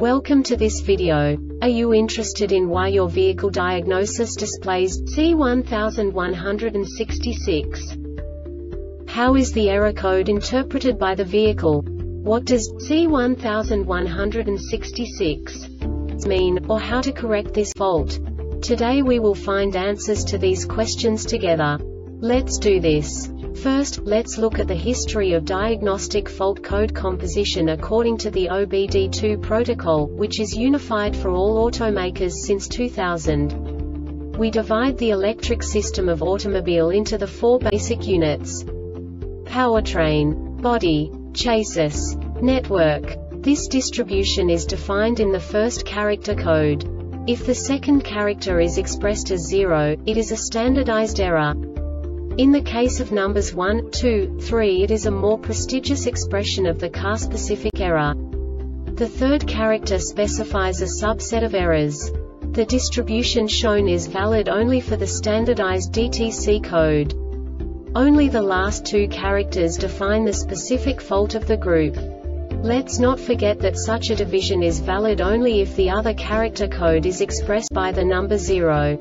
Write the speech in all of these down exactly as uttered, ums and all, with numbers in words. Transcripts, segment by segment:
Welcome to this video. Are you interested in why your vehicle diagnosis displays C one one six six? How is the error code interpreted by the vehicle? What does C one one six six mean, or how to correct this fault? Today we will find answers to these questions together. Let's do this. First, let's look at the history of diagnostic fault code composition according to the O B D two protocol, which is unified for all automakers since two thousand. We divide the electric system of automobile into the four basic units: powertrain, body, chassis, network. This distribution is defined in the first character code. If the second character is expressed as zero, it is a standardized error. In the case of numbers one, two, three, it is a more prestigious expression of the car-specific error. The third character specifies a subset of errors. The distribution shown is valid only for the standardized D T C code. Only the last two characters define the specific fault of the group. Let's not forget that such a division is valid only if the other character code is expressed by the number zero.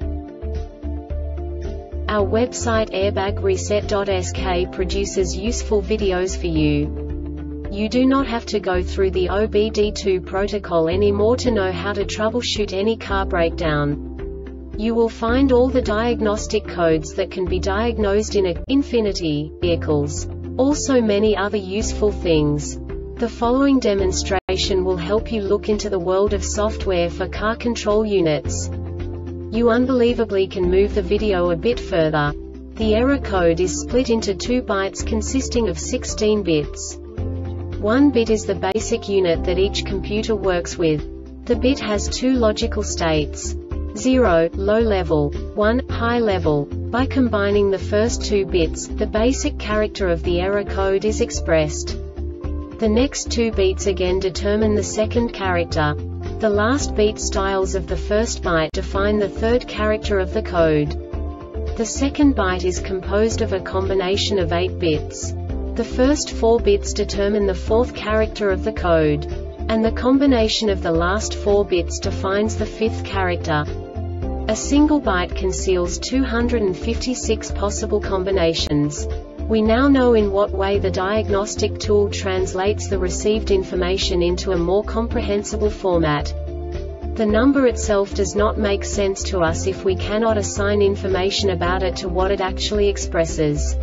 Our website airbag reset dot S K produces useful videos for you. You do not have to go through the O B D two protocol anymore to know how to troubleshoot any car breakdown. You will find all the diagnostic codes that can be diagnosed in a Infiniti vehicles. Also many other useful things. The following demonstration will help you look into the world of software for car control units. You unbelievably can move the video a bit further. The error code is split into two bytes consisting of sixteen bits. One bit is the basic unit that each computer works with. The bit has two logical states: zero, low level, one, high level. By combining the first two bits, the basic character of the error code is expressed. The next two beats again determine the second character. The last beat styles of the first byte define the third character of the code. The second byte is composed of a combination of eight bits. The first four bits determine the fourth character of the code. And the combination of the last four bits defines the fifth character. A single byte conceals two hundred fifty-six possible combinations. We now know in what way the diagnostic tool translates the received information into a more comprehensible format. The number itself does not make sense to us if we cannot assign information about it to what it actually expresses.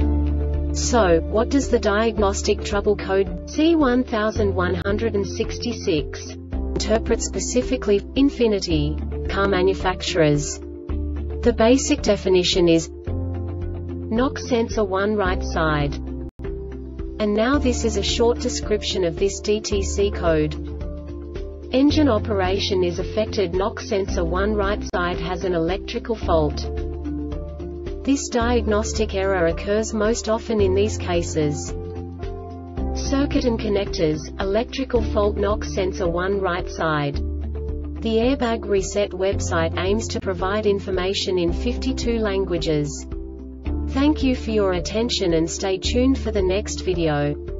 So, what does the diagnostic trouble code C one one six six interpret specifically for Infiniti car manufacturers? The basic definition is knock sensor one right side. And now this is a short description of this D T C code. Engine operation is affected. Knock sensor one right side has an electrical fault. This diagnostic error occurs most often in these cases: circuit and connectors, electrical fault, knock sensor one right side. The Airbag Reset website aims to provide information in fifty-two languages. Thank you for your attention and stay tuned for the next video.